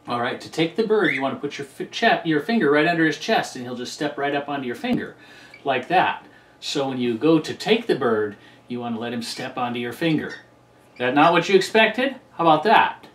All right, to take the bird, you want to put your finger right under his chest, and he'll just step right up onto your finger, like that. So when you go to take the bird, you want to let him step onto your finger. Is that not what you expected? How about that?